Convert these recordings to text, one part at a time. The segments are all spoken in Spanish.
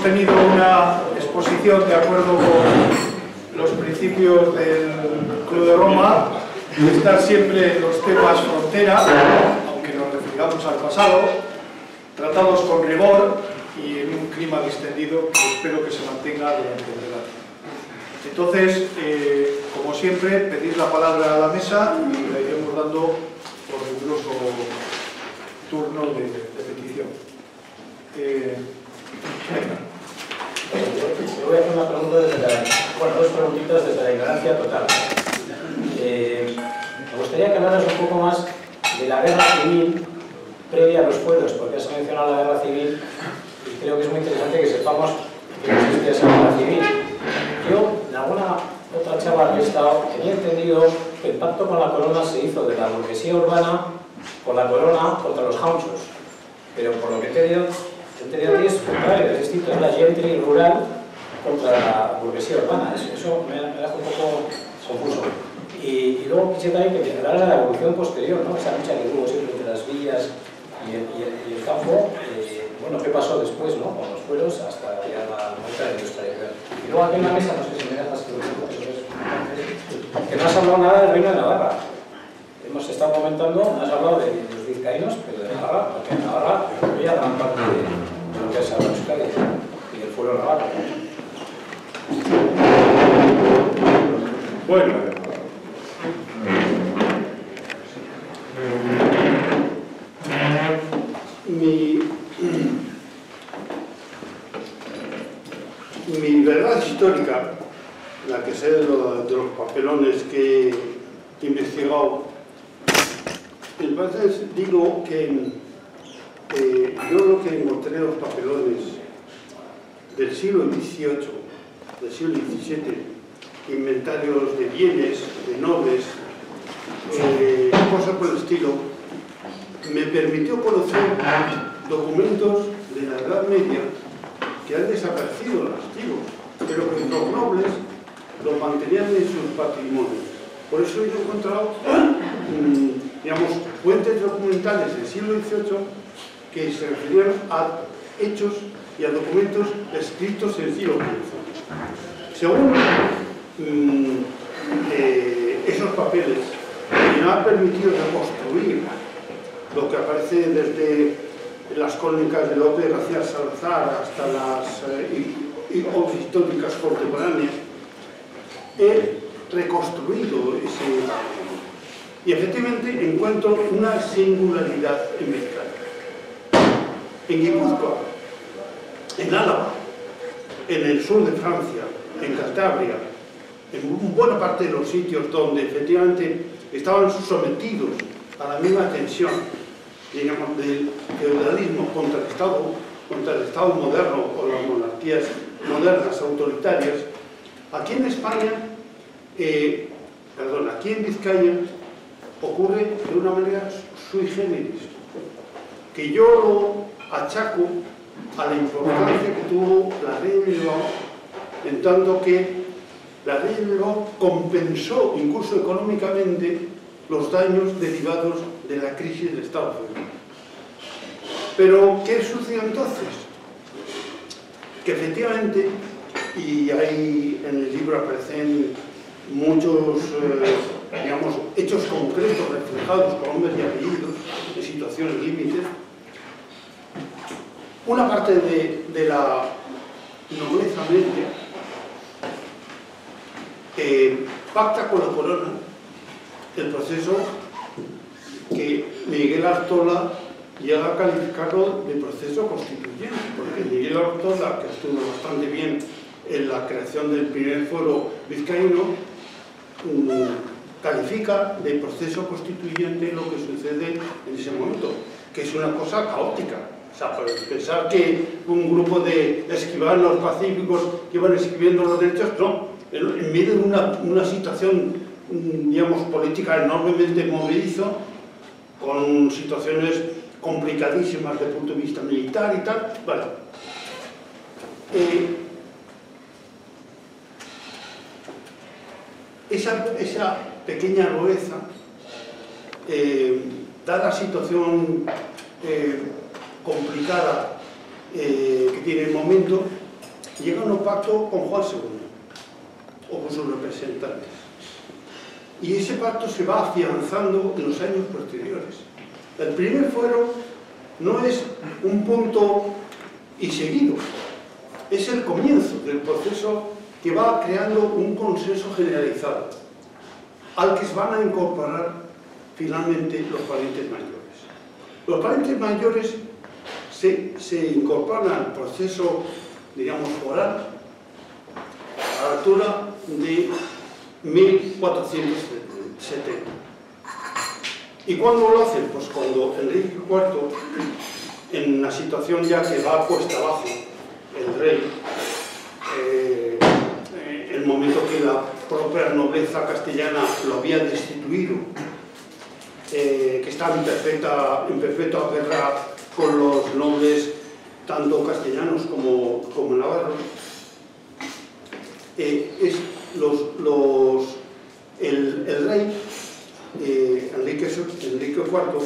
tenido una exposición de acuerdo con los principios del Club de Roma, de estar siempre en los temas frontera, aunque nos refiramos al pasado, tratados con rigor y en un clima distendido que espero que se mantenga durante el debate. Entonces, como siempre, pedir la palabra a la mesa y la iremos dando por riguroso turno de petición. Yo voy a hacer una pregunta dos preguntitas desde la ignorancia total. Me gustaría que hablaras un poco más de la guerra civil previa a los fueros, porque has mencionado la guerra civil y creo que es muy interesante que sepamos que existe esa guerra civil. Yo, en alguna otra charla que he estado, tenía entendido que el pacto con la corona se hizo de la burguesía urbana con la corona contra los jaunchos, pero por lo que he entendido aquí es contrario, es distinto, es la gentry rural contra la burguesía urbana. Eso me deja un poco confuso. Y luego quisiera también que me hablara de la evolución posterior, ¿no? Esa lucha que hubo siempre entre las villas y el campo. Bueno, ¿qué pasó después, ¿no? Con los fueros hasta ya la vuelta de industrialización. Y luego aquí en la mesa, no sé si me dejas que lo diga, que no has hablado nada del Reino de Navarra. Hemos estado comentando, has hablado de los vizcaínos, pero de Navarra, porque en Navarra había gran parte de lo que es ahora Euskadi y del fuero navarro. Bueno, mi verdad histórica, la que sé de los papelones que he investigado, entonces digo que yo lo que encontré en los papelones del siglo XVIII, del siglo XVII, inventarios de bienes, de nobles, cosas por el estilo, me permitió conocer documentos de la Edad Media que han desaparecido los archivos, pero que los nobles los mantenían en sus patrimonios. Por eso he encontrado, digamos, fuentes documentales del siglo XVIII que se referían a hechos y a documentos escritos en el siglo XV. Según esos papeles, me han permitido reconstruir lo que aparece desde las crónicas de López García Salazar hasta las obras históricas contemporáneas. He reconstruido ese patrimonio y efectivamente encuentro una singularidad en Vizcaya, en Guipúzcoa, en Álava, en el sur de Francia, en Cantabria, en buena parte de los sitios donde efectivamente estaban sometidos a la misma tensión, digamos, del feudalismo contra el Estado moderno o las monarquías modernas autoritarias. Aquí en España, aquí en Vizcaya, ocurre de una manera sui generis, que yo lo achaco a la importancia que tuvo la ley de Bilbao, en tanto que la ley de Bilbao compensó incluso económicamente los daños derivados de la crisis del Estado feudal. Pero, ¿qué sucedió entonces? Que efectivamente, y ahí en el libro aparecen muchos, digamos, hechos concretos reflejados con nombres y apellidos, de situaciones límites, una parte de la nobleza media pacta con la corona el proceso que Miguel Artola llega a calificarlo de proceso constituyente, porque Miguel Artola, que estuvo bastante bien en la creación del primer foro vizcaíno, califica de proceso constituyente lo que sucede en ese momento, que es una cosa caótica. O sea, pensar que un grupo de escribanos pacíficos que iban escribiendo los derechos, no, en medio de una situación, digamos, política enormemente movedizo, con situaciones complicadísimas desde el punto de vista militar y tal, bueno. Esa pequeña nobleza, dada la situación complicada que tiene el momento, llegan a un pacto con Juan II o con sus representantes. Y ese pacto se va afianzando en los años posteriores. El primer fuero no es un punto y seguido, es el comienzo del proceso que va creando un consenso generalizado, al que se van a incorporar finalmente los parientes mayores. Los parientes mayores se incorporan al proceso, digamos, foral a la altura de 1470. ¿Y cuándo lo hacen? Pues cuando Enrique IV, en una situación ya que va cuesta abajo, el rey, el momento que la propia nobleza castellana lo había destituido, que estaba en perfecta guerra con los nobles, tanto castellanos como navarros, el rey Enrique IV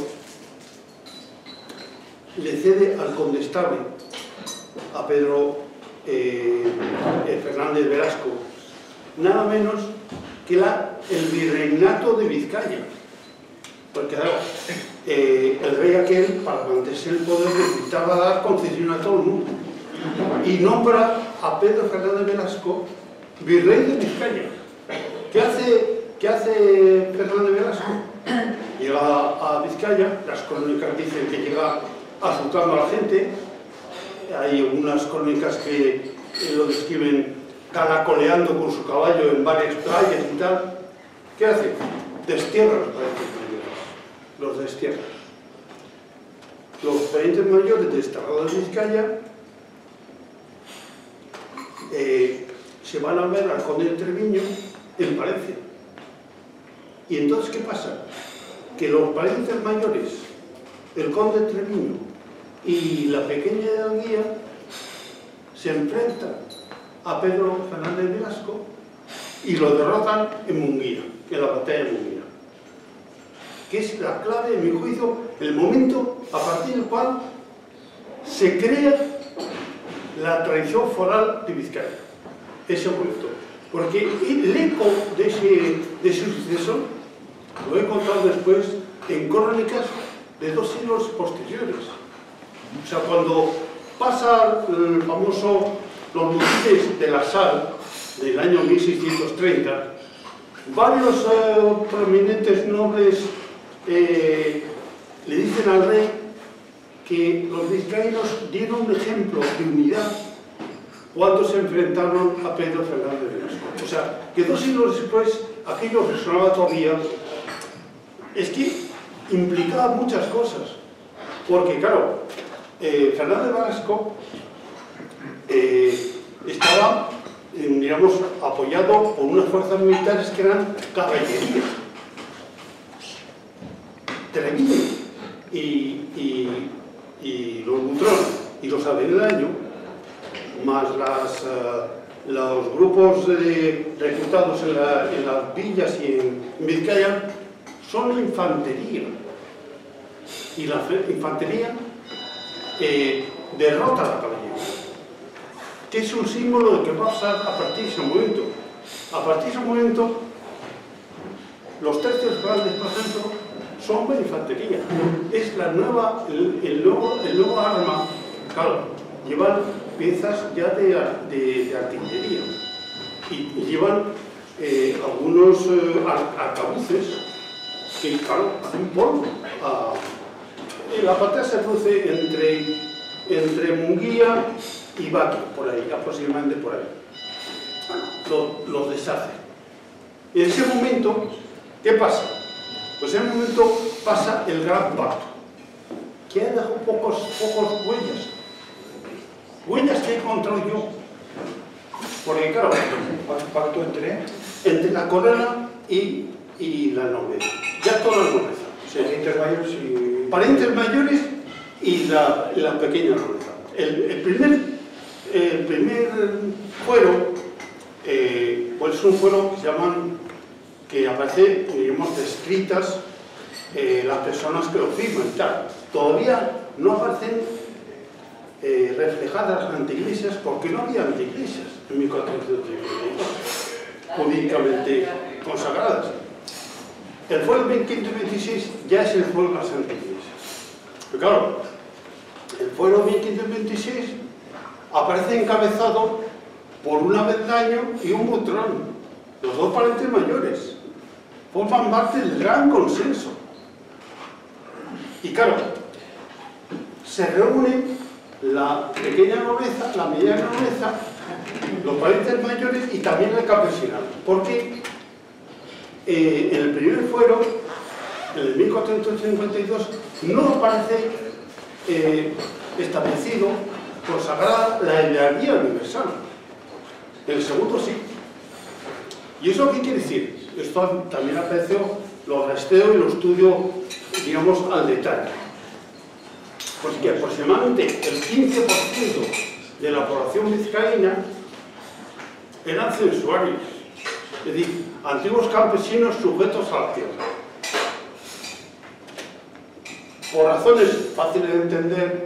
le cede al condestable, a Pedro Fernández Velasco, nada menos que el virreinato de Vizcaya. Porque claro, el rey aquel, para mantenerse en el poder, necesitaba dar concesión a todo el mundo. Y nombra a Pedro Fernández Velasco virrey de Vizcaya. ¿Qué hace Fernández Velasco? Llega a Vizcaya, las crónicas dicen que llega azotando a la gente. Hay algunas crónicas que lo describen caracoleando con su caballo en varias playas y tal. ¿Qué hace? Destierra a los parientes mayores. Los destierra. Los parientes mayores desterrados de Vizcaya se van a ver al conde de Treviño en Palencia. Y entonces, ¿qué pasa? Que los parientes mayores, el conde de Treviño y la pequeña de Anguía, se enfrentan a Pedro Fernández Velasco y lo derrotan en Munguía, en la batalla de Munguía. Que es la clave, en mi juicio, el momento a partir del cual se crea la tradición foral de Vizcaya. Ese momento. Porque el eco de ese suceso lo he contado después en crónicas de 2 siglos posteriores. O sea, cuando pasa el famoso Los Lucides de la Sal del año 1630, varios prominentes nobles le dicen al rey que los vizcaínos dieron un ejemplo de unidad cuando se enfrentaron a Pedro Fernández Velasco. O sea, que 2 siglos después aquello resonaba todavía. Es que implicaba muchas cosas. Porque, claro, Fernández Velasco estaba, digamos, apoyado por unas fuerzas militares que eran caballería. Treviño y los Butrón y los Avendaño, más los grupos reclutados en las villas y en Vizcaya, son la infantería. Y la infantería derrota a la caballería, que es un símbolo de que va a pasar a partir de ese momento. A partir de ese momento, los tercios grandes, por ejemplo, son la infantería. Es el nuevo arma. Claro, llevan piezas ya de artillería y llevan algunos arcabuces que, claro, hacen polvo. La batalla se produce entre Munguía y Baquio, por ahí, aproximadamente por ahí. Los deshace. Y en ese momento, ¿qué pasa? Pues en ese momento pasa el gran pacto, que ha dejado pocos huellas. Huellas que he encontrado yo. Porque, claro, ¿Pacto entre la corona y la nobleza. Ya toda la nobleza. Sí. Parientes mayores y la pequeña nobleza. El primer fuero, pues es un fuero que se llaman, que aparece, digamos, descritas las personas que lo firman y tal. Todavía no aparecen reflejadas anteiglesias, porque no había anteiglesias en 1452, jurídicamente consagradas. El fuero 1526 ya es el fuero de las anteiglesias. Pero claro, el fuero 1526 aparece encabezado por un Avendaño y un Butrón, los dos parientes mayores. Forman parte del gran consenso. Y claro, se reúne la pequeña nobleza, la mediana nobleza, los parientes mayores y también el campesinado. Porque en el primer fuero, en el 1452, no aparece establecido, consagrada la hierarquía universal. En el segundo sí. ¿Y eso qué quiere decir? Esto también apareció, lo rasteo y lo estudio, digamos, al detalle. Porque aproximadamente el 15% de la población vizcaína eran censuarios, es decir, antiguos campesinos sujetos a la tierra. Por razones fáciles de entender,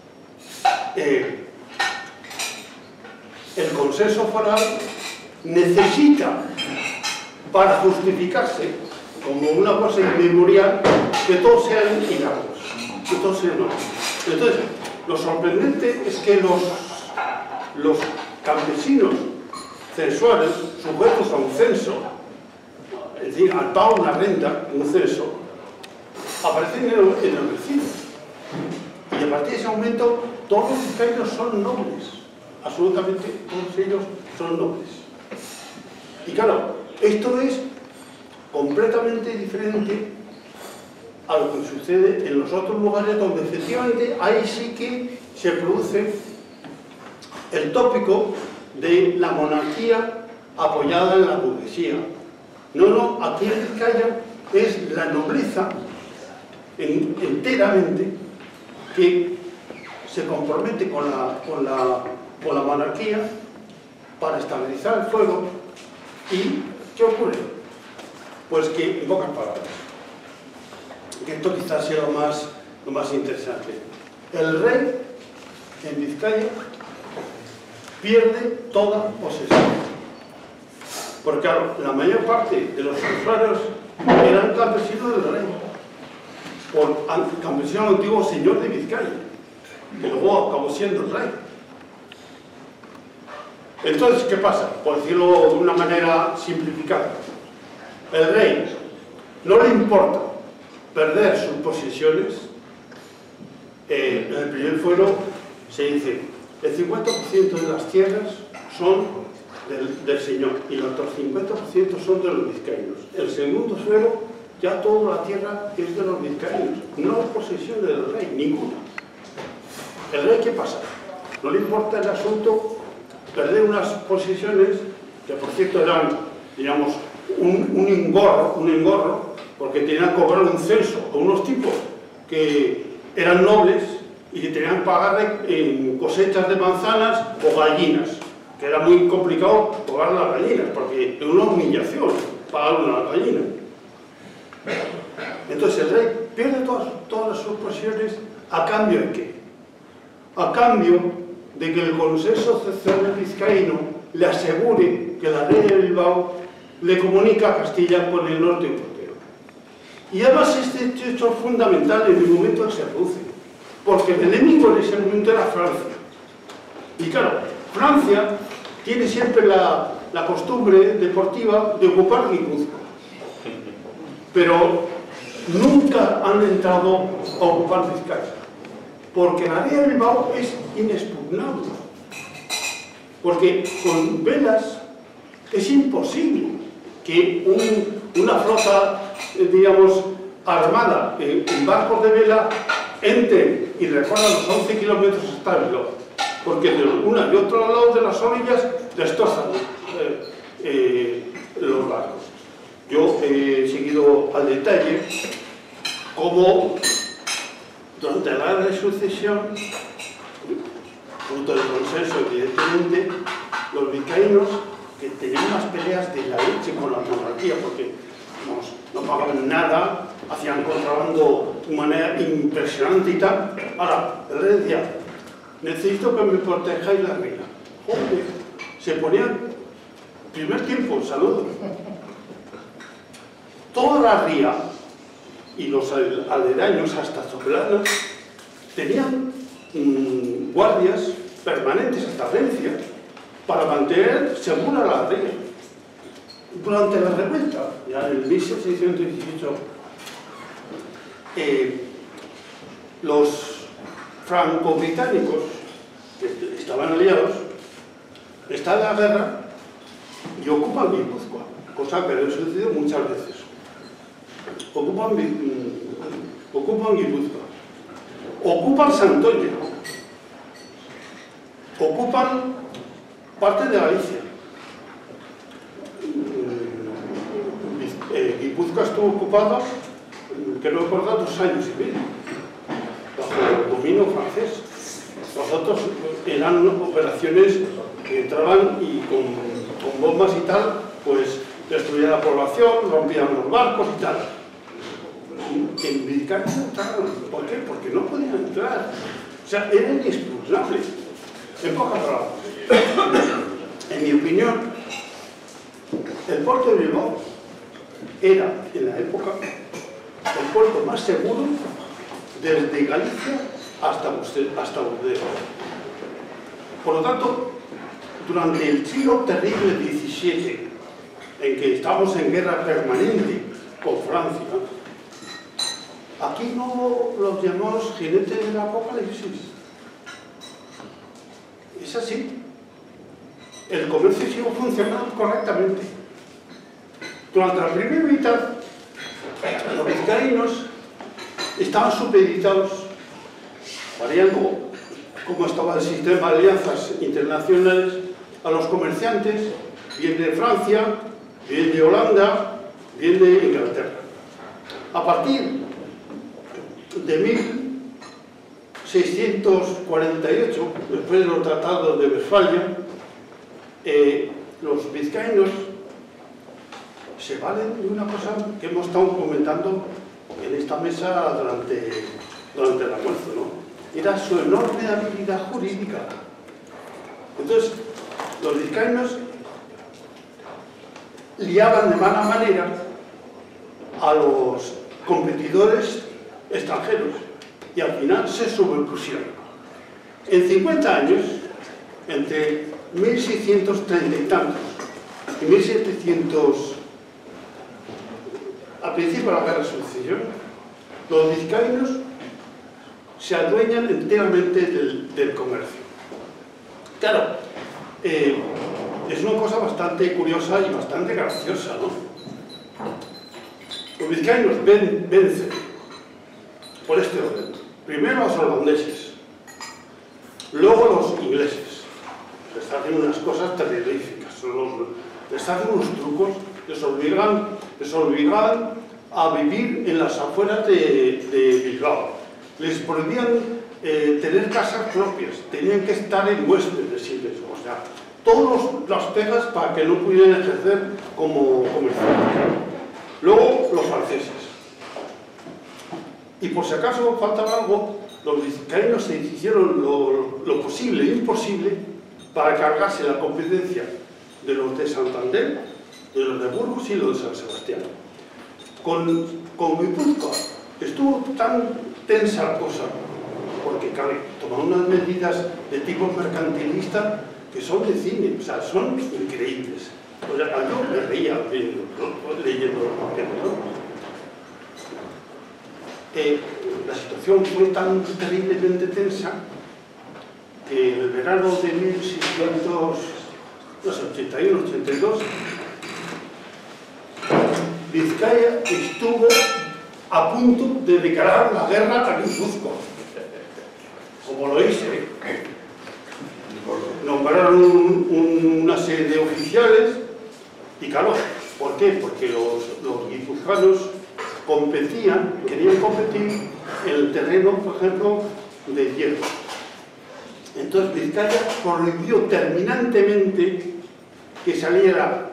el consenso foral necesita, para justificarse como una cosa inmemorial, que todos sean hidalgos, que todos sean hombres. Entonces, lo sorprendente es que los campesinos censuales, sujetos a un censo, es decir, al pago de una renta, un censo, aparecen ennoblecidos. Y a partir de ese momento, todos los vizcaínos son nobles. Absolutamente todos ellos son nobles. Y claro, esto es completamente diferente a lo que sucede en los otros lugares donde efectivamente ahí sí que se produce el tópico de la monarquía apoyada en la burguesía. No, aquí en Vizcaya es la nobleza enteramente que se compromete con la monarquía para estabilizar el fuego. ¿Y qué ocurre? Pues que, en pocas palabras, que esto quizás sea lo más interesante. El rey en Vizcaya pierde toda posesión. Porque claro, la mayor parte de los usuarios eran campesinos del rey, por campesino antiguo señor de Vizcaya, que luego acabó siendo el rey. Entonces, ¿qué pasa? Por decirlo de una manera simplificada, el rey no le importa perder sus posesiones. En el primer fuero se dice el 50% de las tierras son del señor y el otro 50% son de los vizcaínos. El segundo fuero, ya toda la tierra es de los vizcaínos, no es posesión del rey, ninguna. ¿El rey qué pasa? No le importa el asunto perder unas posesiones que, por cierto, eran, digamos, un engorro, porque tenían que cobrar un censo a unos tipos que eran nobles y que tenían que pagar en cosechas de manzanas o gallinas, que era muy complicado pagar las gallinas, porque era una humillación pagar una gallina. Entonces el rey pierde todas sus posesiones, ¿a cambio de qué? A cambio de que el consenso seccional vizcaíno le asegure que la reina de Bilbao le comunica a Castilla con el norte europeo. Y además este hecho es fundamental en el momento en que se produce, porque el enemigo en ese momento era Francia. Y claro, Francia tiene siempre la costumbre deportiva de ocupar Guipúzcoa, pero nunca han entrado a ocupar Vizcaya, porque la reina de Bilbao es inexpugnable, porque con velas es imposible que una flota, digamos, armada en barcos de vela entre y recorra los 11 kilómetros hasta Bilbao, porque de una y otro lado de las orillas destrozan los barcos. Yo he seguido al detalle cómo durante la Guerra de Sucesión, fruto del consenso, evidentemente, los vizcaínos, que tenían unas peleas de la leche con la monarquía, porque no pagaban nada, hacían contrabando de manera impresionante y tal. Ahora, el rey decía, necesito que me protejáis la ría. Joder, se ponían, primer tiempo, saludos. Toda la ría y los aledaños hasta Soplana tenían guardias permanentes hasta Valencia para mantener segura la ría. Durante la revuelta, ya en 1718, los franco-británicos que estaban aliados están en la guerra y ocupan Guipúzcoa, cosa que ha sucedido muchas veces. Ocupan Guipúzcoa, ocupan Santoña, ocupan parte de Galicia. Guipúzcoa estuvo ocupado, creo recordar, 2 años y medio, bajo el dominio francés. Los otros eran operaciones que entraban y con bombas y tal, pues destruían la población, rompían los barcos y tal. En Vizcaya no entraron. ¿Por qué? Porque no podían entrar. O sea, era inexpugnable. En pocas palabras. En mi opinión, el puerto de Bilbao era, en la época, el puerto más seguro desde Galicia hasta Burdeos. Por lo tanto, durante el siglo terrible XVII, en que estábamos en guerra permanente con Francia, aquí no los llamamos jinetes del apocalipsis. Es así. El comercio siguió funcionando correctamente. Durante la primera mitad, los vizcaínos estaban supeditados, variando cómo estaba el sistema de alianzas internacionales, a los comerciantes, bien de Francia, bien de Holanda, bien de Inglaterra. A partir de 1648, después de los tratados de Westfalia, los vizcaínos se valen de una cosa que hemos estado comentando en esta mesa durante el almuerzo, ¿no? Era su enorme habilidad jurídica. Entonces, los vizcaínos liaban de mala manera a los competidores extranjeros y al final se sobrepusieron. En 50 años, entre 1630 y tantos y 1700, al principio de la guerra de sucesión, los vizcaínos se adueñan enteramente del comercio. Claro, es una cosa bastante curiosa y bastante graciosa, ¿no? Los vizcaínos vencen por este orden. Primero los holandeses, luego los ingleses. Les hacen unas cosas terroríficas, les hacen unos trucos, les obligan a vivir en las afueras de Bilbao. Les prohibían tener casas propias, tenían que estar en huéspedes siempre, o sea, todas las pegas para que no pudieran ejercer como comerciantes. Luego los franceses. Y por si acaso faltaba algo, los vizcaínos se hicieron lo posible e imposible para cargarse la competencia de los de Santander, de los de Burgos y los de San Sebastián. Con Guipúzcoa estuvo tan tensa la cosa, porque claro, tomaron unas medidas de tipo mercantilista que son de cine, o sea, son increíbles. O sea, yo me reía leyendo los papeles, ¿no? La situación fue tan terriblemente tensa que en el verano de 1681-82 Vizcaya estuvo a punto de declarar la guerra a Guipúzcoa, como lo hice. Nombraron una serie de oficiales y claro, ¿por qué? Porque los guipuzcoanos querían competir en el terreno, por ejemplo, de hierro. Entonces Vizcaya prohibió terminantemente que saliera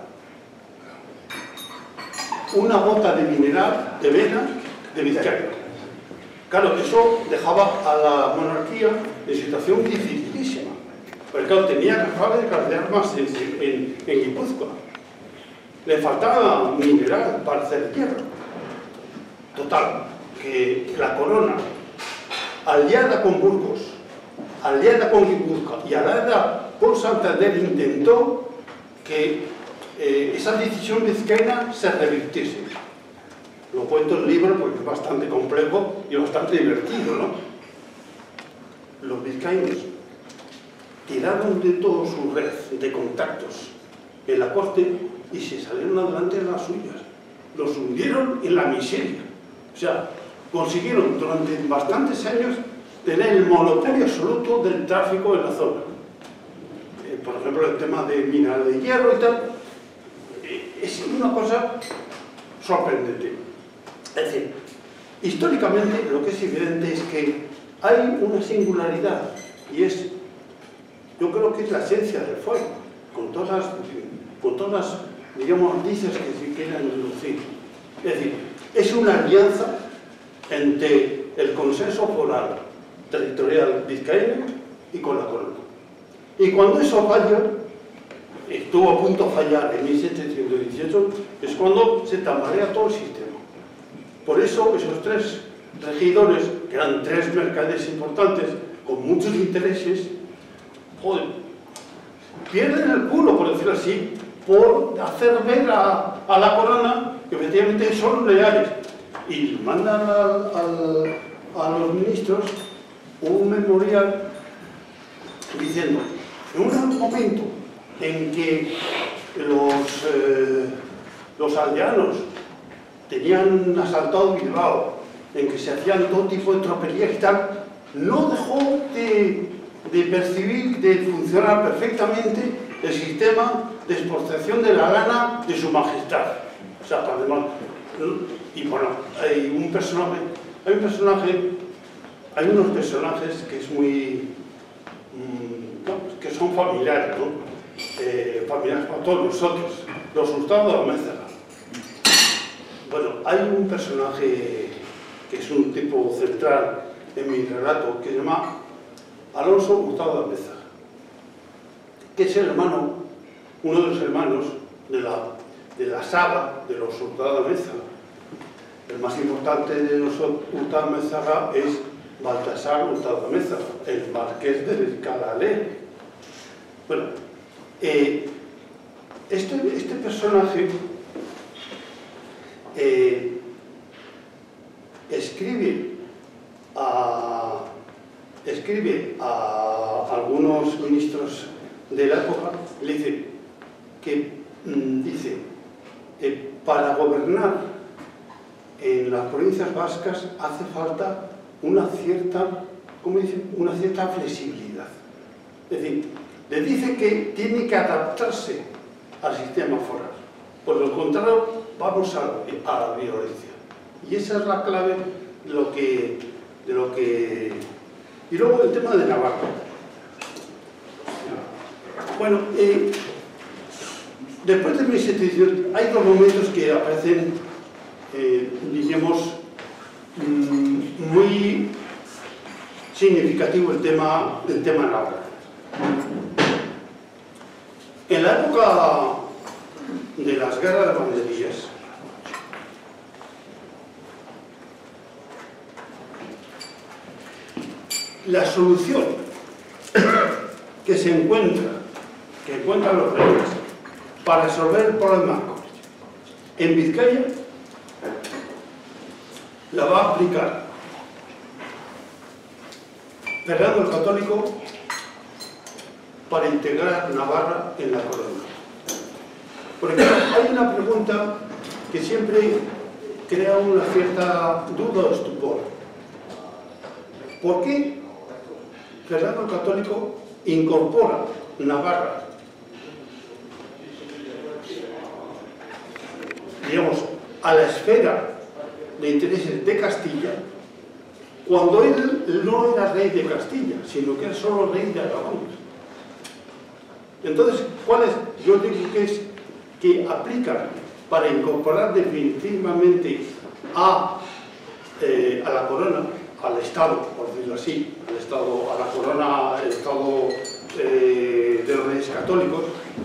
una gota de mineral de vena de Vizcaya. Claro, eso dejaba a la monarquía en situación dificilísima. Porque claro, tenía fábricas de armas en Guipúzcoa. Le faltaba mineral para hacer hierro. Total, que la corona, aliada con Burgos, aliada con Guipúzcoa y aliada con Santander, intentó que esa decisión vizcaína se revirtiese. Lo cuento en el libro porque es bastante complejo y bastante divertido, ¿no? Los vizcaínos tiraron de toda su red de contactos en la corte y se salieron adelante en las suyas. Los hundieron en la miseria. O sea, consiguieron durante bastantes años tener el monopolio absoluto del tráfico en la zona. Por ejemplo, el tema de mineral de hierro y tal. Es una cosa sorprendente. Es decir, históricamente lo que es evidente es que hay una singularidad y es, yo creo que es la esencia del fuego, con todas las, digamos, dices que se quieran introducir. Es decir, es una alianza entre el consenso foral territorial vizcaíno y con la corona. Y cuando eso falla, estuvo a punto de fallar en 1718, es cuando se tambalea todo el sistema. Por eso esos tres regidores, que eran tres mercaderes importantes, con muchos intereses, joder, pierden el culo, por decirlo así, por hacer ver a la corona que efectivamente son leales. Y mandan a los ministros un memorial diciendo, en un momento en que los aldeanos tenían asaltado Bilbao, en que se hacían todo tipo de tropelías y tal, no dejó de percibir, de funcionar perfectamente el sistema de exportación de la lana de su majestad. O sea, además, y bueno, hay unos personajes que es muy, que son familiares, ¿no? Familiares para todos nosotros, los Hurtado de Almézaga. Bueno, hay un personaje que es un tipo central en mi relato que se llama Alonso Hurtado de Almézaga, que es el hermano, uno de los hermanos de la saga de los Hurtado de Almézaga. El más importante de los Hurtado de Almézaga es Baltasar Hurtado de Almézaga, el marqués del Calalé. Bueno, este personaje escribe a algunos ministros de la época, le dice que para gobernar en las provincias vascas hace falta una cierta, ¿cómo dice?, una cierta flexibilidad. Es decir, le dice que tiene que adaptarse al sistema foral. Por lo contrario, vamos a la violencia. Y esa es la clave de lo que... Y luego el tema de Navarra. Bueno, después de 1718 hay dos momentos que aparecen, digamos, muy significativo el tema Navarra. En la época de las guerras de banderillas, la solución que encuentran los reyes para resolver el problema en Vizcaya la va a aplicar Fernando el Católico para integrar Navarra en la corona. Porque hay una pregunta que siempre crea una cierta duda o estupor. ¿Por qué Fernando el Católico incorpora Navarra, digamos, a la esfera de intereses de Castilla, cuando él no era rey de Castilla, sino que era solo rey de Aragón? Entonces, ¿cuál es? Yo digo que es que aplica para incorporar definitivamente a la corona, al Estado, por decirlo así, al Estado, a la corona, el Estado de los Reyes Católicos,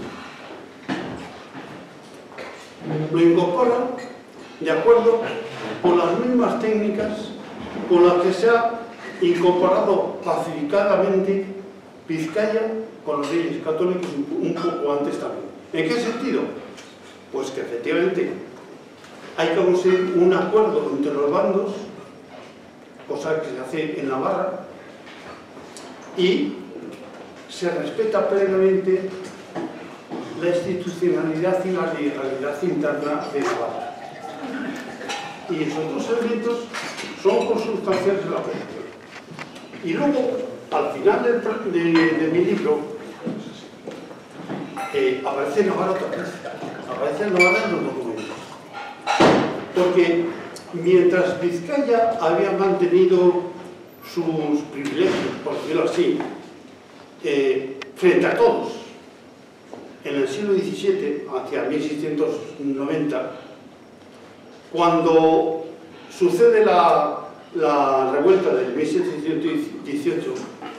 lo incorpora de acuerdo con las mismas técnicas con las que se ha incorporado pacificadamente Vizcaya con los Reyes Católicos un poco antes también. ¿En qué sentido? Pues que efectivamente hay que conseguir un acuerdo entre los bandos, cosa que se hace en Navarra, y se respeta plenamente la institucionalidad y la legalidad interna de Navarra. Y esos dos elementos son consustanciales de la posición. Y luego, al final de mi libro, aparece Navarra otra vez. Aparece Navarra en los documentos. Porque mientras Vizcaya había mantenido sus privilegios, por decirlo así, frente a todos, en el siglo XVII, hacia 1690, cuando sucede la revuelta del 1718,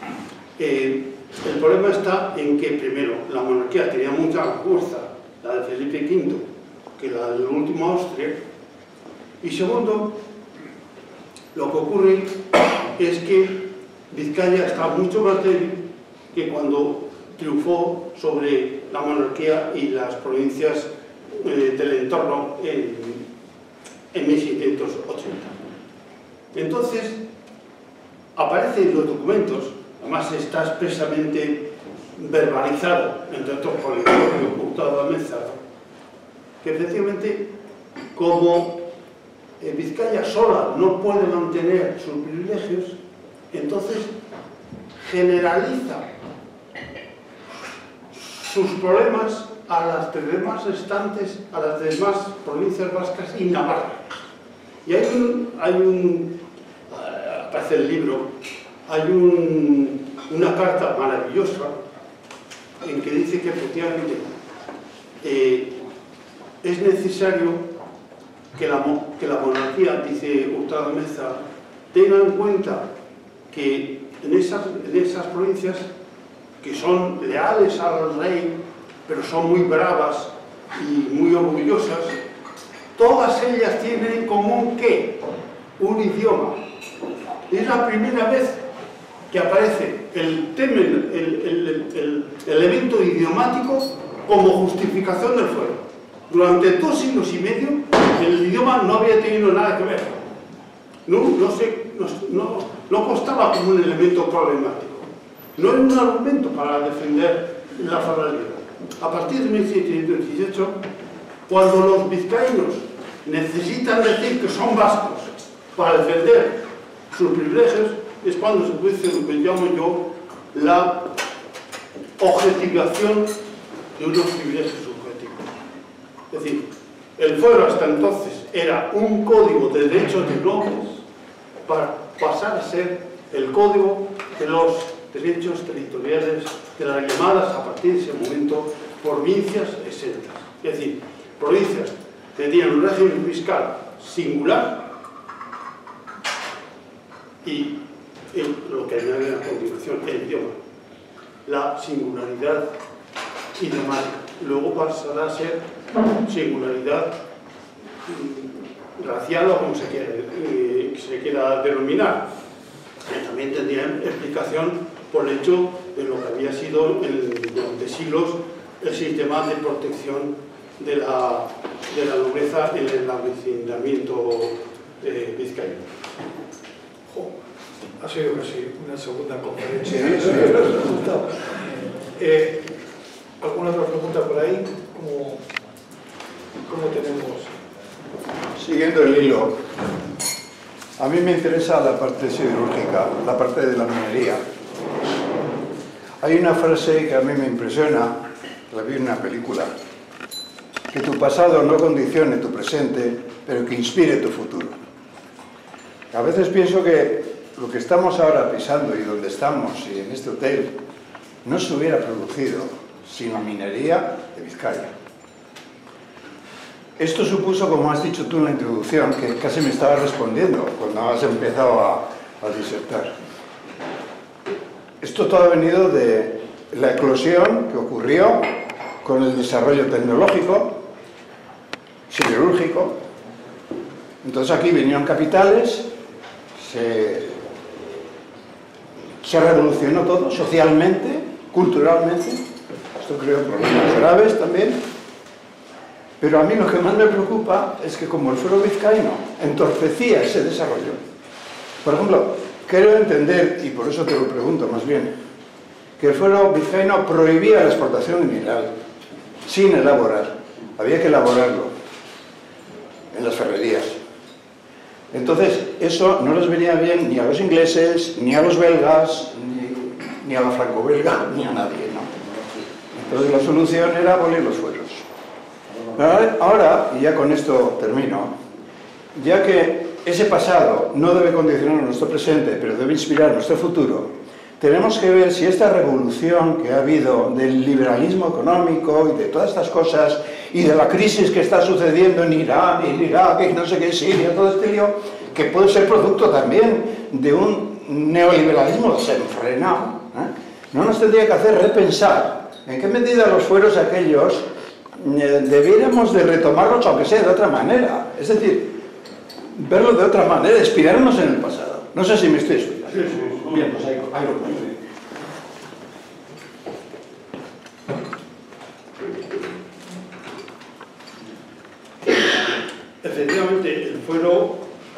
el problema está en que, primero, la monarquía tenía mucha más fuerza, la de Felipe V, que la del último Austria, y segundo, lo que ocurre es que Vizcaya está mucho más débil que cuando triunfó sobre la monarquía y las provincias del entorno en 1680. Entonces, aparece en los documentos, además está expresamente verbalizado, entre otros por el propio Hurtado de Meza, que efectivamente, como Vizcaya sola no puede mantener sus privilegios, entonces generaliza sus problemas a las demás restantes, a las demás provincias vascas y Navarra. Y aparece el libro, hay una carta maravillosa en que dice que efectivamente es necesario que la monarquía, dice Hurtado Meza, tenga en cuenta que en esas provincias que son leales al rey, pero son muy bravas y muy orgullosas, todas ellas tienen en común ¿qué? Un idioma. Es la primera vez que aparece el elemento idiomático como justificación del fuero. Durante 2 siglos y medio el idioma no había tenido nada que ver. No constaba como un elemento problemático. No era un argumento para defender la foralidad. A partir de 1718, cuando los vizcaínos necesitan decir que son vascos para defender sus privilegios, es cuando se produce lo que llamo yo la objetivación de unos privilegios subjetivos. Es decir, el fuero hasta entonces era un código de derechos de nobles para pasar a ser el código de los derechos territoriales de las llamadas a partir de ese momento provincias exentas. Es decir, provincias que tenían un régimen fiscal singular y lo que añade a continuación, el idioma, la singularidad idiomática. Luego pasará a ser singularidad racial o como se quiera denominar. También tendrían explicación por el hecho de lo que había sido durante siglos el sistema de protección de la nobleza en el avecindamiento vizcaíno. Ha sido casi una segunda conferencia. ¿Alguna otra pregunta por ahí? ¿Cómo tenemos? Siguiendo el hilo, a mí me interesa la parte siderúrgica, la parte de la minería. Hay una frase que a mí me impresiona, la vi en una película, que tu pasado no condicione tu presente, pero que inspire tu futuro. A veces pienso que lo que estamos ahora pisando y donde estamos, y en este hotel, no se hubiera producido sin la minería de Vizcaya. Esto supuso, como has dicho tú en la introducción, que casi me estabas respondiendo cuando has empezado a disertar. Esto todo ha venido de la eclosión que ocurrió con el desarrollo tecnológico, siderúrgico. Entonces aquí vinieron capitales, se revolucionó todo, socialmente, culturalmente. Esto creó problemas graves también. Pero a mí lo que más me preocupa es que como el fuero vizcaíno entorpecía ese desarrollo. Por ejemplo, quiero entender, y por eso te lo pregunto más bien, que el fuero vizcaíno prohibía la exportación de mineral sin elaborar. Había que elaborarlo en las ferrerías. Entonces, eso no les venía bien ni a los ingleses, ni a los belgas, ni a la franco-belga, ni a nadie, ¿no? Entonces la solución era abolir los fueros. Ahora, y ya con esto termino, ya que ese pasado no debe condicionar nuestro presente, pero debe inspirar nuestro futuro, tenemos que ver si esta revolución que ha habido del liberalismo económico y de todas estas cosas, y de la crisis que está sucediendo en Irán, en Irak, y no sé qué, Siria, todo este lío, que puede ser producto también de un neoliberalismo desenfrenado, no nos tendría que hacer repensar en qué medida los fueros aquellos debiéramos de retomarlos, aunque sea de otra manera. Es decir, verlo de otra manera, inspirarnos en el pasado. No sé si me estoy explicando. Sí, sí. Bien, pues ahí lo pongo. Efectivamente, el fuero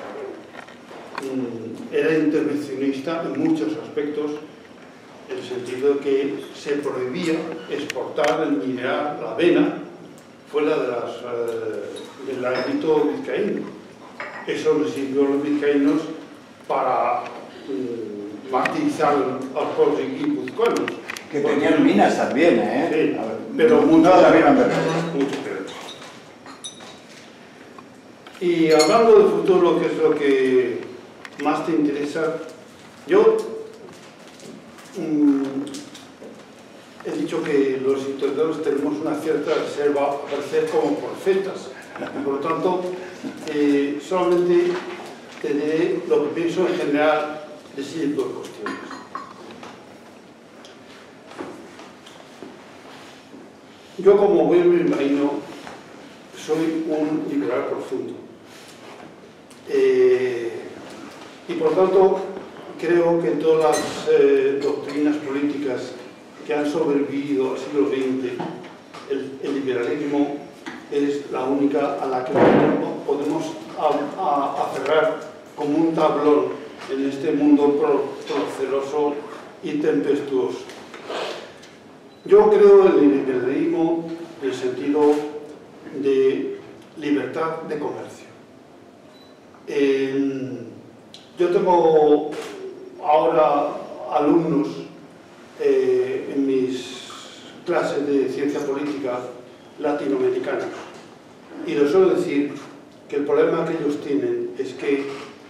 era intervencionista en muchos aspectos, en el sentido de que se prohibía exportar el mineral, la avena, fuera del ámbito vizcaíno. Eso les sirvió a los vizcaínos para martirizar a los pueblos guipuzcoanos. Que tenían minas también, ¿eh? Sí, pero mucho no la minan verdad. Y hablando del futuro, que es lo que más te interesa, yo he dicho que los historiadores tenemos una cierta reserva a aparecer como profetas. Por lo tanto, solamente te diré lo que pienso en general de ese tipo de cuestiones. Yo, como buen bilbaíno, soy un liberal profundo. Y por lo tanto, creo que todas las doctrinas políticas que han sobrevivido al siglo XX, el liberalismo es la única a la que podemos aferrar como un tablón en este mundo proceloso y tempestuoso. Yo creo en el liberalismo en el sentido de libertad de comercio. Yo tengo ahora alumnos en mis clases de ciencia política latinoamericanos y les suelo decir que el problema que ellos tienen es que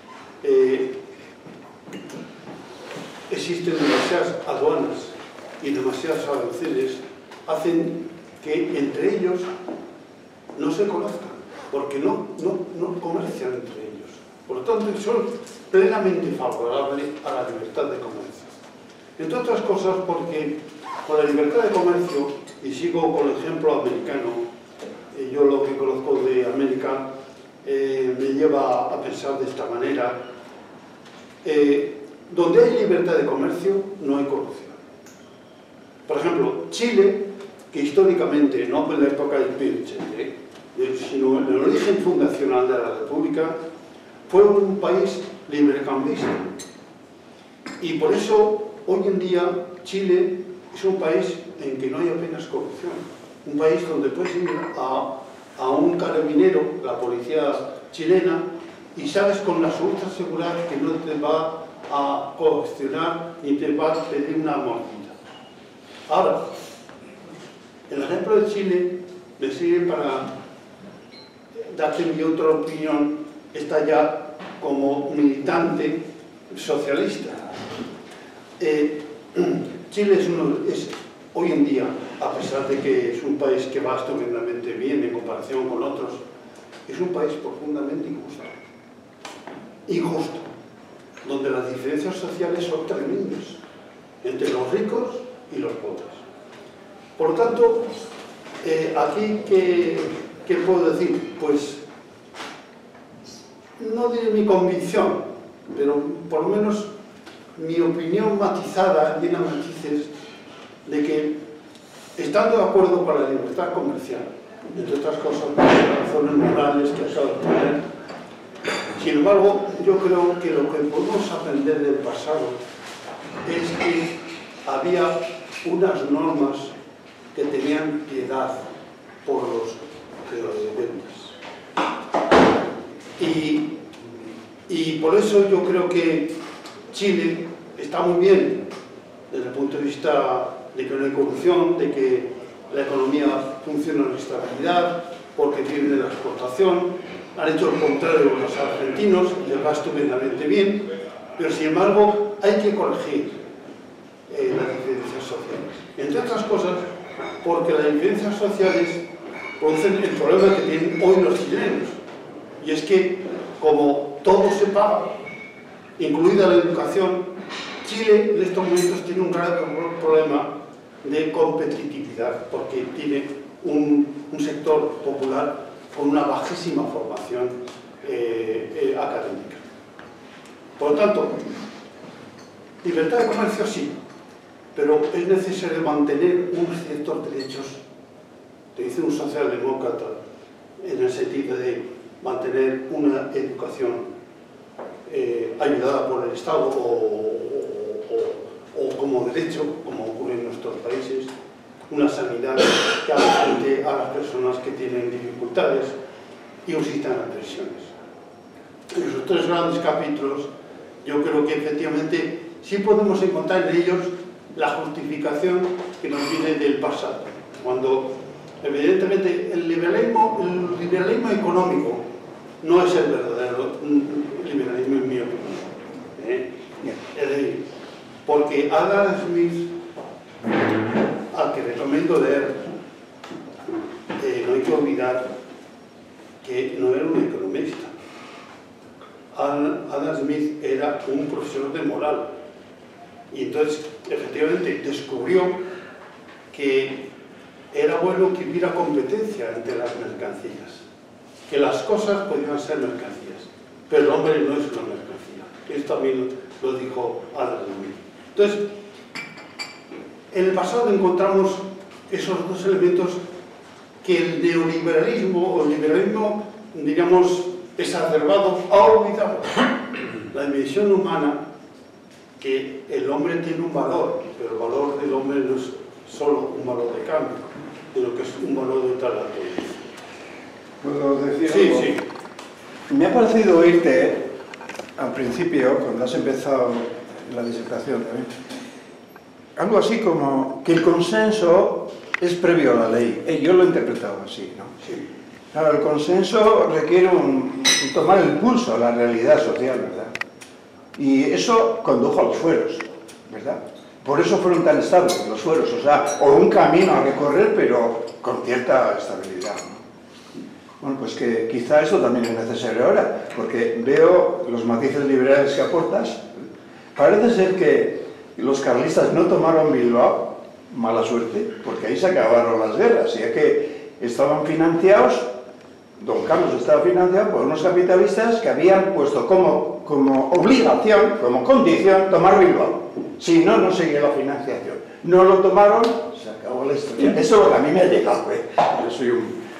existen demasiadas aduanas y demasiados aranceles, hacen que entre ellos no se conozcan, porque no comercian entre ellos. Por lo tanto, son plenamente favorables a la libertad de comercio. Entre otras cosas porque con la libertad de comercio, y sigo con el ejemplo americano, yo lo que conozco de América me lleva a pensar de esta manera, donde hay libertad de comercio no hay corrupción. Por ejemplo, Chile, que históricamente, no en la época del Pinochet, sino en el origen fundacional de la República, fue un país librecambista. Y por eso, hoy en día, Chile es un país en que no hay apenas corrupción. Un país donde puedes ir a un carabinero, la policía chilena, y sabes con la absoluta seguridad que no te va a coaccionar ni te va a pedir una mordida. Ahora, el ejemplo de Chile me sirve para darte mi otra opinión, esta ya como militante socialista. Chile es hoy en día, a pesar de que es un país que va estupendamente bien en comparación con otros, es un país profundamente injusto. Injusto. donde las diferencias sociales son tremendas entre los ricos y los pobres. Por lo tanto, aquí, ¿qué puedo decir? Pues, no diré mi convicción, pero por lo menos mi opinión matizada, llena de matices, de que, estando de acuerdo con la libertad comercial, entre otras cosas por las razones morales que acabo de poner, sin embargo, yo creo que lo que podemos aprender del pasado es que había unas normas que tenían piedad por los deudores. Y por eso yo creo que Chile está muy bien desde el punto de vista de que no hay corrupción, de que la economía funciona en estabilidad, porque tiene la exportación. Han hecho lo contrario los argentinos, les va estupendamente bien, pero sin embargo hay que corregir las diferencias sociales. Entre otras cosas, porque las diferencias sociales producen el problema que tienen hoy los chilenos, y es que, como todo se paga, incluida la educación, Chile en estos momentos tiene un grave problema de competitividad, porque tiene un sector popular con una bajísima formación académica. Por lo tanto, libertad de comercio sí, pero es necesario mantener unos ciertos derechos, te dice un socialdemócrata, en el sentido de mantener una educación ayudada por el Estado o como derecho, como ocurre en nuestros países, una sanidad que haga frente a las personas que tienen dificultades y un sistema de pensiones. En esos tres grandes capítulos, yo creo que efectivamente sí podemos encontrar en ellos la justificación que nos viene del pasado, cuando evidentemente el liberalismo económico no es el verdadero liberalismo, en mi opinión. Es decir, porque Adam Smith, al que recomiendo leer, no hay que olvidar que no era un economista. Adam Smith era un profesor de moral, y entonces efectivamente descubrió que era bueno que hubiera competencia entre las mercancías, que las cosas podían ser mercancías, pero el hombre no es una mercancía. Esto también lo dijo Adam Smith. Entonces, en el pasado encontramos esos dos elementos que el neoliberalismo o el liberalismo, diríamos, exacerbado, ha olvidado. La dimensión humana, que el hombre tiene un valor, pero el valor del hombre no es solo un valor de cambio, sino que es un valor de tal. ¿Puedo decir Sí, algo? sí. Me ha parecido oírte al principio, cuando has empezado la disertación también, algo así como que el consenso es previo a la ley. Yo lo he interpretado así, ¿no? Sí. Claro, el consenso requiere un tomar el pulso a la realidad social, ¿verdad? Y eso condujo a los fueros, ¿verdad? Por eso fueron tan estables los fueros, o sea, o un camino a recorrer, pero con cierta estabilidad, ¿no? Bueno, pues que quizá eso también es necesario ahora, porque veo los matices liberales que aportas. Parece ser que los carlistas no tomaron Bilbao, mala suerte, porque ahí se acabaron las guerras, ya que estaban financiados, don Carlos estaba financiado por unos capitalistas que habían puesto como obligación, como condición, tomar Bilbao. Si no, no seguía la financiación. No lo tomaron, se acabó la historia. Eso es lo que a mí me ha llegado, ¿eh? Yo soy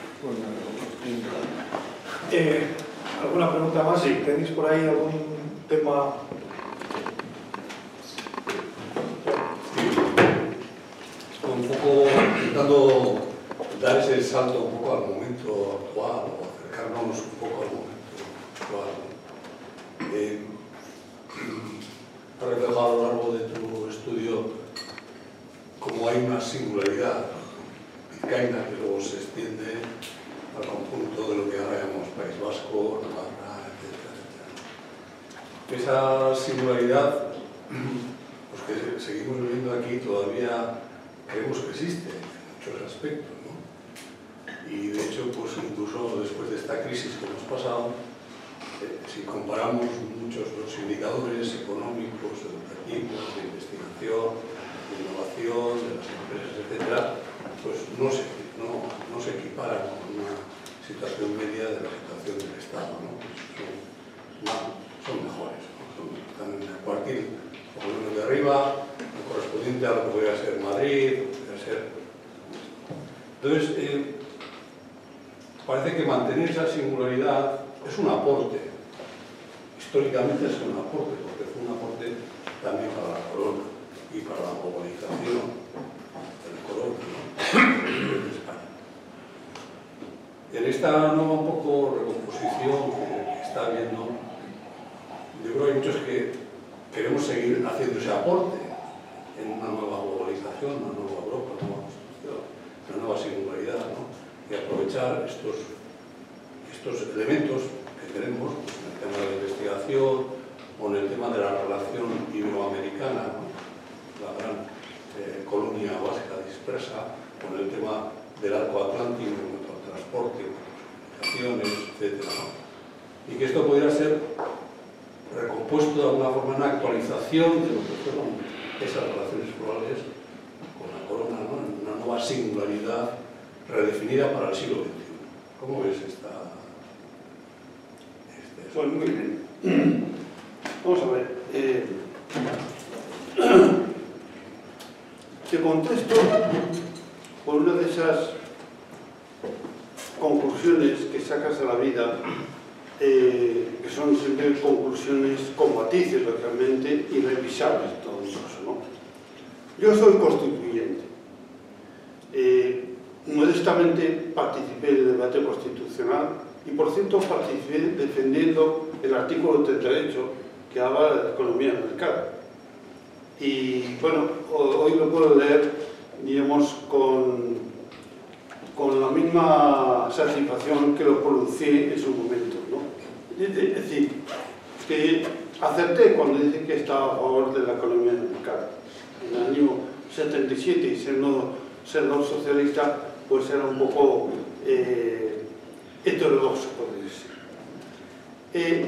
¿Alguna pregunta más? Sí. ¿Tenéis por ahí algún tema? Un poco intentando dar ese salto un poco al momento actual o acercarnos un poco al momento actual. Has reflejado a lo largo de tu estudio cómo hay una singularidad vizcaína que luego se extiende al conjunto de lo que ahora llamamos País Vasco, Navarra, etc. Esa singularidad, pues que seguimos viviendo aquí, todavía creemos que existe en muchos aspectos, ¿no? Y de hecho, pues incluso después de esta crisis que hemos pasado, si comparamos muchos los indicadores económicos, educativos, de investigación, de innovación, de las empresas, etc., pues no se equiparan con una situación media de la situación del Estado, ¿no? Son mejores, ¿no? Están en el cuartil, por lo menos de arriba, correspondiente a lo que podría ser Madrid, podría ser... Entonces, parece que mantener esa singularidad es un aporte. Históricamente es un aporte, porque fue un aporte también para la corona y para la globalización del corona, ¿no? De España. En esta nueva un poco recomposición que está habiendo, yo creo que hay muchos que queremos seguir haciendo ese aporte en una nueva globalización, una nueva Europa, una nueva construcción, una nueva singularidad, ¿no? Y aprovechar estos elementos que tenemos, pues, en el tema de la investigación o en el tema de la relación iberoamericana, ¿no? La gran colonia vasca dispersa, con el tema del arco atlántico, en cuanto al transporte, comunicaciones, etc., ¿no? Y que esto pudiera ser recompuesto de alguna forma, una actualización de lo que fueron esas relaciones globales con la corona, ¿no? Una nueva singularidad redefinida para el siglo XXI. ¿Cómo ves esta? Pues muy bien. Vamos a ver. Te contesto por una de esas conclusiones que sacas a la vida, que son siempre conclusiones con matices, lógicamente, irrevisables, todo eso, ¿no? Yo soy constituyente. Modestamente participé en el debate constitucional y, por cierto, participé defendiendo el artículo 38 que habla de la economía del mercado. Y, bueno, hoy lo puedo leer, digamos, con la misma satisfacción que lo pronuncié en su momento, ¿no? Es decir, que acerté cuando dije que estaba a favor de la economía del mercado. En el año 77, y ser no socialista, pues era un poco heterodoxo, podría decir.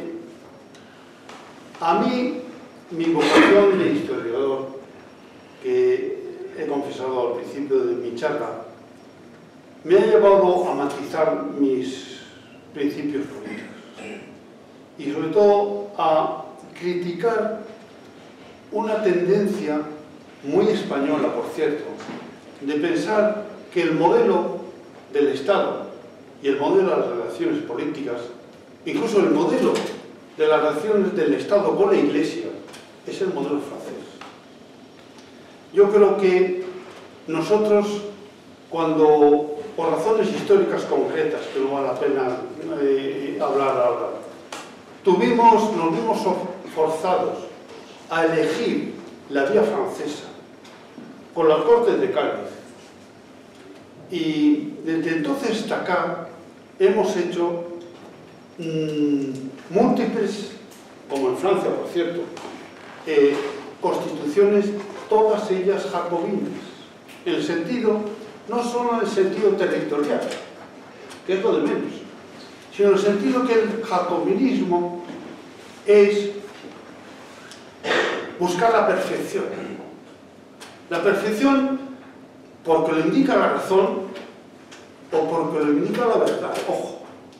A mí, mi vocación de historiador, que he confesado al principio de mi charla, me ha llevado a matizar mis principios políticos y sobre todo a criticar una tendencia muy española, por cierto, de pensar que el modelo del Estado y el modelo de las relaciones políticas, incluso el modelo de las relaciones del Estado con la Iglesia, es el modelo francés. Yo creo que nosotros, cuando, por razones históricas concretas, que no vale la pena hablar ahora, nos vimos forzados a elegir la vía francesa con las Cortes de Cádiz. Y desde entonces hasta acá hemos hecho múltiples, como en Francia, por cierto, constituciones, todas ellas jacobinas, en el sentido, no solo en el sentido territorial, que es lo de menos, sino en el sentido que el jacobinismo es buscar la perfección. La perfección porque lo indica la razón o porque lo indica la verdad. Ojo.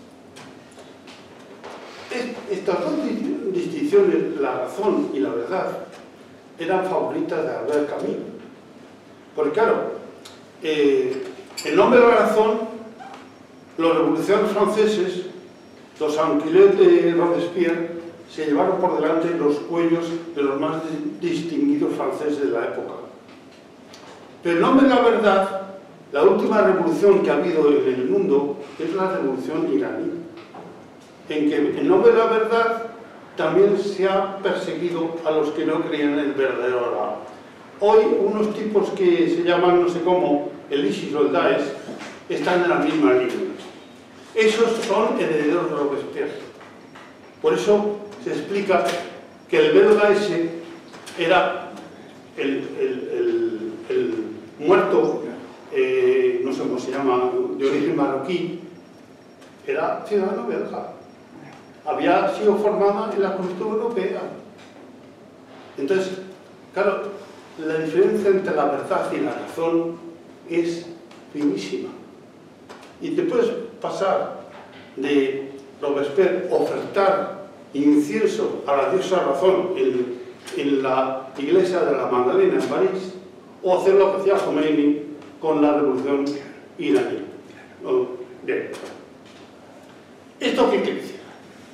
Estas dos distinciones, la razón y la verdad, eran favoritas de Albert Camus. Porque claro, en nombre de la razón, los revolucionarios franceses, los Anquelet de Robespierre, se llevaron por delante los cuellos de los más distinguidos franceses de la época. Pero en nombre de la verdad, la última revolución que ha habido en el mundo es la revolución iraní, en que en nombre de la verdad también se ha perseguido a los que no creían en el verdadero Alá. Hoy unos tipos que se llaman no sé cómo, el ISIS o el Daesh, están en la misma línea. Esos son herederos de Robespierre. Por eso se explica que el belga ese era el muerto, no sé cómo se llama, de origen marroquí, era ciudadano belga. había sido formada en la Constitución Europea. Entonces, claro, la diferencia entre la verdad y la razón es finísima. Y te puedes pasar de Robespierre ofertar incienso a la diosa razón en la iglesia de la Magdalena en París, o hacer lo que hacía Khomeini con la revolución iraní. Bien. ¿Esto qué quiere decir?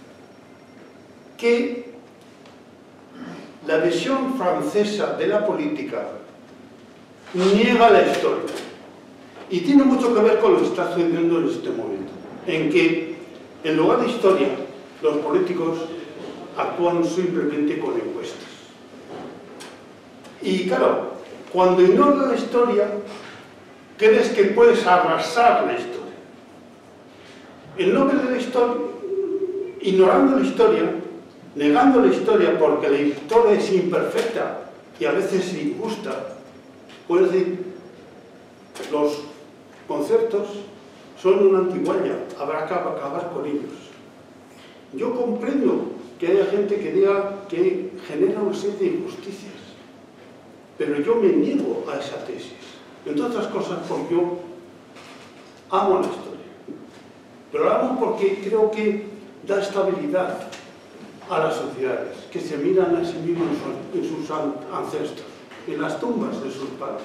Que la visión francesa de la política niega la historia. Y tiene mucho que ver con lo que está sucediendo en este momento, en que en lugar de historia, los políticos actúan simplemente con encuestas. Y claro, cuando ignoras la historia, crees que puedes arrasar la historia. En nombre de la historia, ignorando la historia, negando la historia porque la historia es imperfecta y a veces injusta, puedes decir, los conceptos son una antigualla, habrá que acabar con ellos. Yo comprendo que haya gente que diga que genera una serie de injusticias, pero yo me niego a esa tesis, entre otras cosas porque yo amo la historia, pero la amo porque creo que da estabilidad a las sociedades, que se miran a sí mismos en sus ancestros, en las tumbas de sus padres.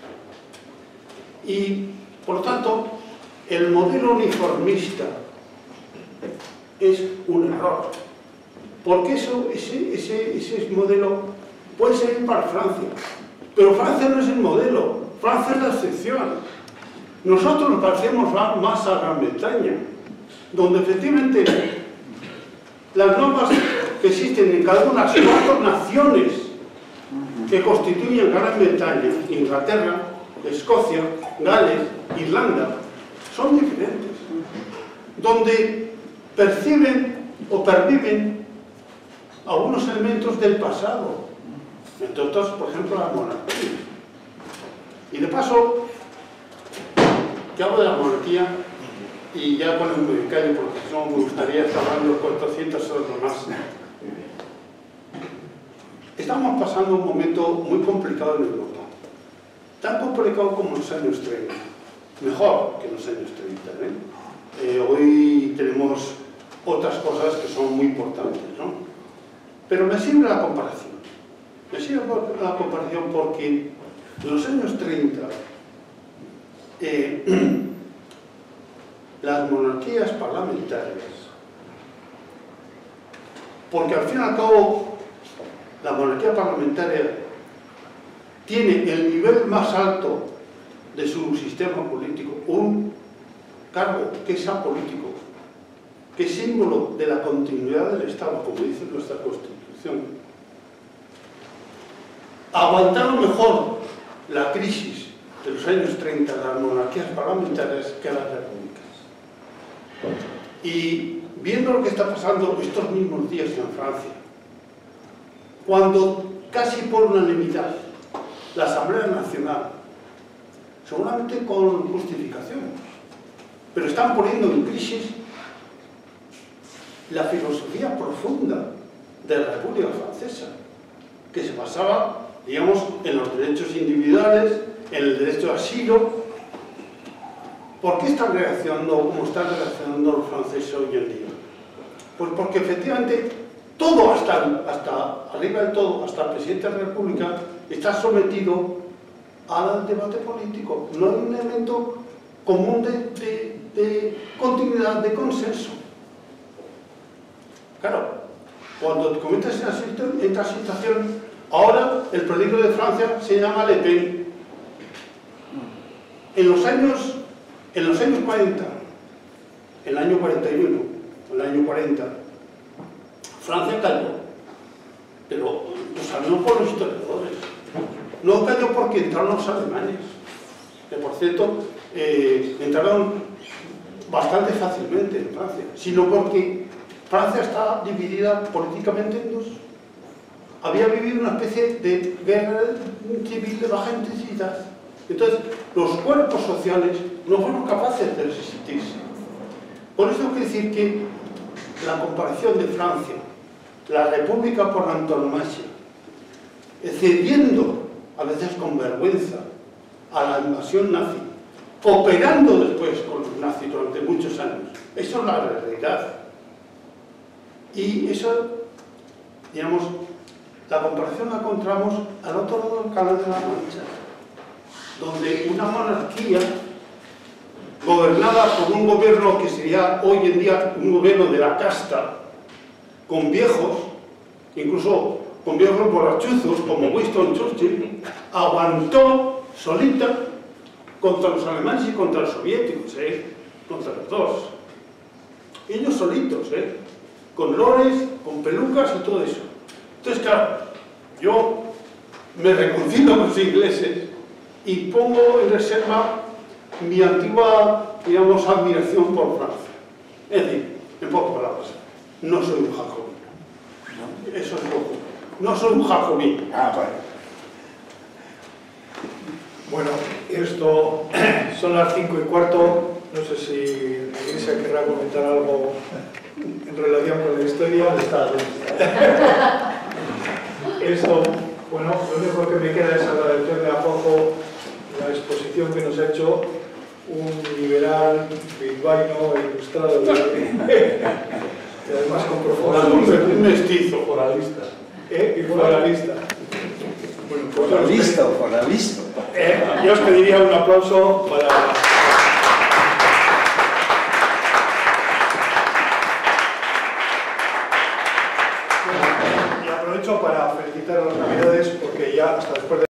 Y, por lo tanto, el modelo uniformista es un error, porque ese modelo puede servir para Francia, pero Francia no es el modelo, Francia es la excepción. Nosotros nos parecemos más a Gran Bretaña, donde efectivamente las normas que existen en cada una de las 4 naciones que constituyen Gran Bretaña, Inglaterra, Escocia, Gales, Irlanda, son diferentes, donde perciben o perviven algunos elementos del pasado, entre otros, por ejemplo, la monarquía. Y de paso, que hablo de la monarquía, y ya con el publicario, porque si no me gustaría estar hablando 400 horas más. Estamos pasando un momento muy complicado en Europa, tan complicado como en los años 30, mejor que en los años 30, hoy tenemos otras cosas que son muy importantes, ¿no? Pero me sirve la comparación. Me sirve la comparación porque en los años 30 las monarquías parlamentarias, porque al fin y al cabo la monarquía parlamentaria tiene el nivel más alto de su sistema político, un cargo que es apolítico, que es símbolo de la continuidad del Estado, como dice nuestra Constitución. Aguantaron mejor la crisis de los años 30 las monarquías parlamentarias que las repúblicas. Y viendo lo que está pasando estos mismos días en Francia, cuando casi por unanimidad la Asamblea Nacional, seguramente con justificación, pero están poniendo en crisis la filosofía profunda de la República Francesa, que se basaba, digamos, en los derechos individuales, en el derecho de asilo. ¿Por qué están reaccionando como están reaccionando los franceses hoy en día? Pues porque efectivamente todo, hasta arriba del todo, hasta el presidente de la República, está sometido al debate político. No hay un elemento común de continuidad, de consenso. Claro, cuando te cometes en esta situación, ahora el peligro de Francia se llama Le Pen. En los años 40, el año 41, el año 40, Francia cayó, pero lo sabemos por los historiadores. No cayó porque entraron los alemanes, que por cierto entraron bastante fácilmente en Francia, sino porque Francia está dividida políticamente en dos. Había vivido una especie de guerra civil de baja intensidad. Entonces, los cuerpos sociales no fueron capaces de resistirse. Por eso quiero decir que la comparación de Francia, la república por antonomasia, es decir, viendo, a veces con vergüenza, a la invasión nazi, cooperando después con los nazis durante muchos años. Eso es la realidad. Y eso, digamos, la comparación la encontramos al otro lado del Canal de la Mancha, donde una monarquía gobernada por un gobierno que sería hoy en día un gobierno de la casta, con viejos, incluso con viejos borrachuzos como Winston Churchill, aguantó solita contra los alemanes y contra los soviéticos, contra los dos. Ellos solitos, con lores, con pelucas y todo eso. Entonces, claro, yo me reconcilio con los ingleses y pongo en reserva mi antigua, digamos, admiración por Francia. Es decir, en pocas palabras, no soy un jacobino. Eso es poco. No soy un jacobino. Vale. Bueno, esto son las 5:15. No sé si la Iglesia querrá comentar algo en relación con la historia. Esto, bueno, lo único que me queda es agradecerle a Juanjo la exposición que nos ha hecho, un liberal bilbaíno e ilustrado y además con profundidad. Un mestizo. Foralista. Y foralista. Bueno, pues Foralista. yo os pediría un aplauso para... Y aprovecho para felicitar a las Navidades porque ya hasta después de...